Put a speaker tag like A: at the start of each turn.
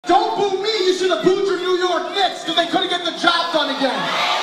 A: Don't boo me, you should have booed your New York Knicks because they couldn't get the job done again.